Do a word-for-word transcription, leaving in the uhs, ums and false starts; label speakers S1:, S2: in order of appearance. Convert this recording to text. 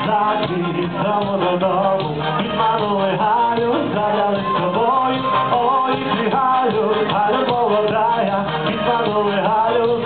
S1: козаки, само додому, підманули Галю, забрали з собою, ой, і Галю, Галю молодая, підманули Галю,